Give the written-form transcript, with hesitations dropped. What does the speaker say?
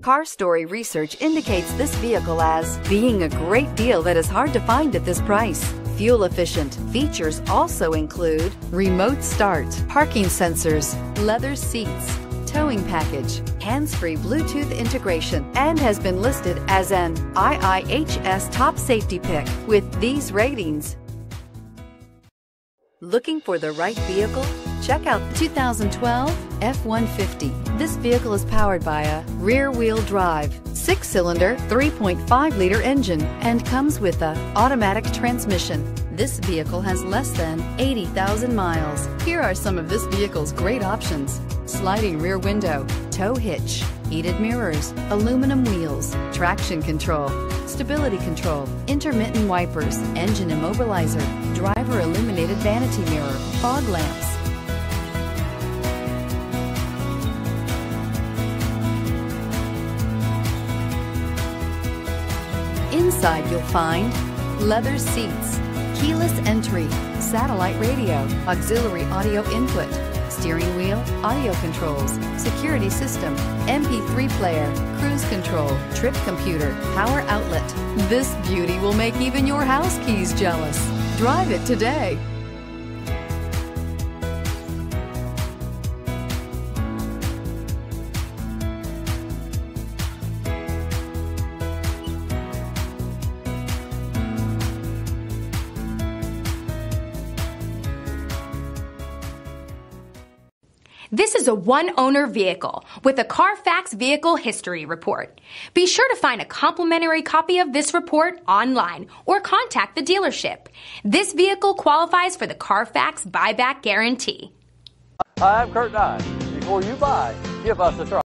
Car Story research indicates this vehicle as being a great deal that is hard to find at this price. Fuel efficient. Features also include remote start, parking sensors, leather seats, towing package, hands-free Bluetooth integration, and has been listed as an IIHS top safety pick with these ratings. Looking for the right vehicle? Check out the 2012 F-150. This vehicle is powered by a rear-wheel drive, 6-cylinder, 3.5-liter engine, and comes with an automatic transmission. This vehicle has less than 80,000 miles. Here are some of this vehicle's great options: sliding rear window, tow hitch, heated mirrors, aluminum wheels, traction control, stability control, intermittent wipers, engine immobilizer, driver illuminated vanity mirror, fog lamps. Inside you'll find leather seats, keyless entry, satellite radio, auxiliary audio input, steering wheel audio controls, security system, MP3 player, cruise control, trip computer, power outlet. This beauty will make even your house keys jealous. Drive it today. This is a one-owner vehicle with a Carfax Vehicle History Report. Be sure to find a complimentary copy of this report online or contact the dealership. This vehicle qualifies for the Carfax Buyback Guarantee. Hi, I'm Kurt Nye. Before you buy, give us a try.